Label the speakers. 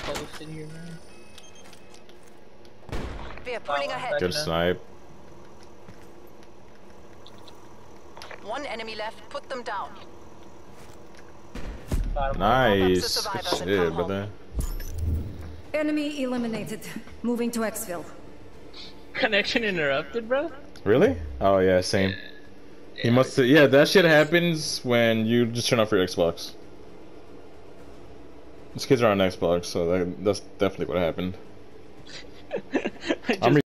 Speaker 1: posted here, man.
Speaker 2: We are pulling ahead.
Speaker 3: Good snipe.
Speaker 2: One enemy left. Put them down.
Speaker 3: Nice. Good shit, brother.
Speaker 4: Enemy eliminated. Moving to Xville.
Speaker 1: Connection interrupted, bro?
Speaker 3: Really? Oh yeah, same. He must have, yeah, that shit happens when you just turn off your Xbox. These kids are on Xbox, so that's definitely what happened. I'm